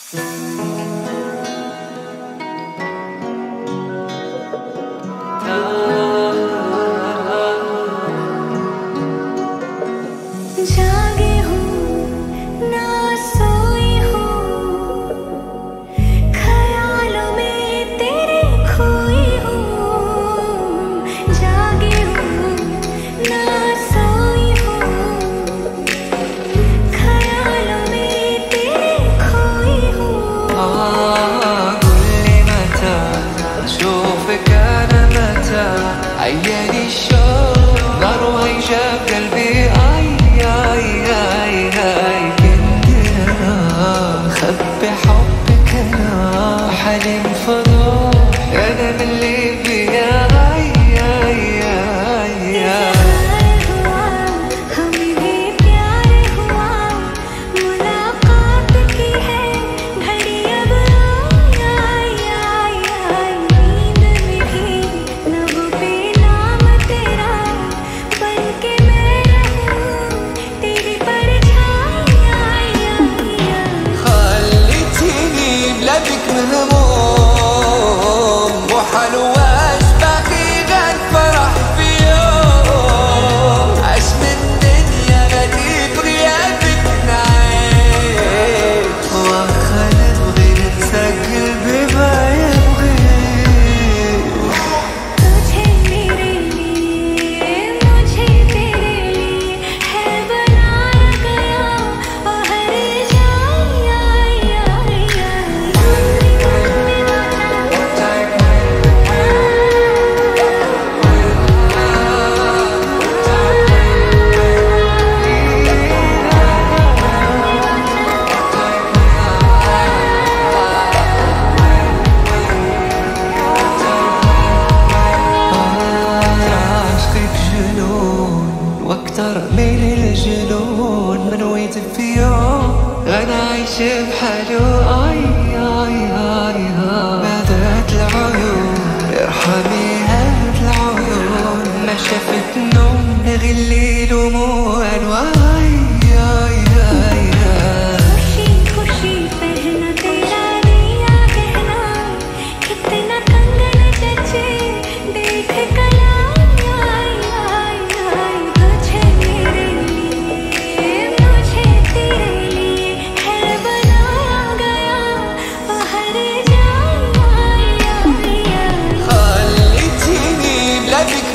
जागे हूँ ना सोई हूँ, ख्यालों में तेरे खोई हूँ। जागे हूँ ना सोई हूँ, ख्यालों में तेरे खोई हूँ। قول لي متى أشوفك أنا، متى عياني الشوق نار وهيجا بقلبي. خبي حبك انا حلم فضول، انا من اللي بيا हमें भी प्यार हुआ, मुलाकात की है घड़ी अब आई। नींद में भी लबों पे नाम तेरा, बनके मैं रहूं तेरी परछाई। خليتيني بلا بك مهموم، وحلو واشباكي غير فرح في يوم. عش من الدنيا غادي بغيابك نعيش، واخا نبغي ننسى قلبي ما يبغيش. तुझे मेरे लिए मुझे तेरे लिए है बनाया गया, और हर واكتر من الجنون، من ويت في يوم غنعيش بحالو. ماتت العيون ارحمي هاد العيون، ما شافت نوم غير الليل وموال. खुशी खुशी पहना तेरा दिया कहना, कितना कंगन जचे देख कलाई। तुझे मेरे लिए मुझे तेरे लिए है बनाया गया, और हर خليتيني بلا بك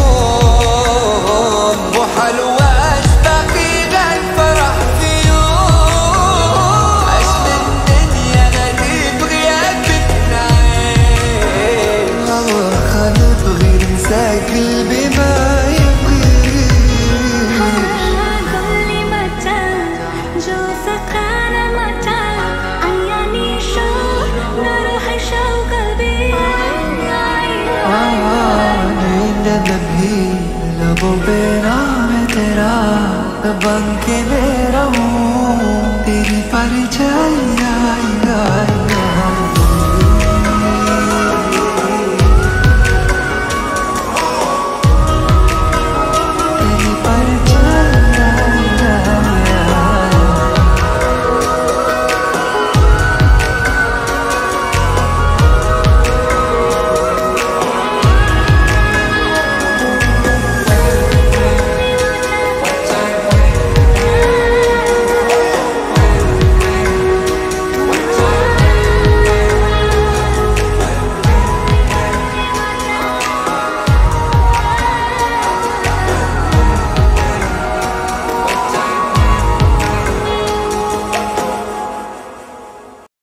مهموم، وحلو واشباكي غير فرح في يوم. عش من الدنيا غادي بغيابك نعيش، واخا نبغي ننسى قلبي ما يبغيش. قل لي متى जो सखाना मचा, अयानी शौक नरूह शौक नींद में भी लबों पे नाम तेरा, बनके मैं रहूं